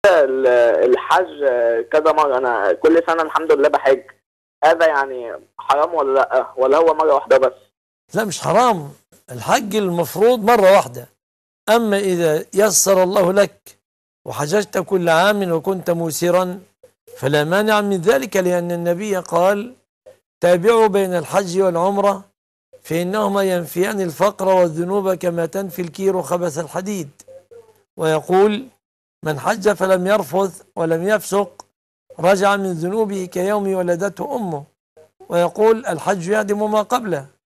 الحج كذا مرة، أنا كل سنة الحمد لله بحج، هذا يعني حرام ولا لأ؟ ولا هو مرة واحدة بس؟ لا مش حرام، الحج المفروض مرة واحدة. أما إذا يسر الله لك وحججت كل عام وكنت موسرا فلا مانع من ذلك، لأن النبي قال: تابعوا بين الحج والعمرة فإنهما ينفيان الفقر والذنوب كما تنفي الكير خبث الحديد. ويقول: من حج فلم يرفث ولم يفسق رجع من ذنوبه كيوم ولدته أمه. ويقول: الحج يهدم ما قبله.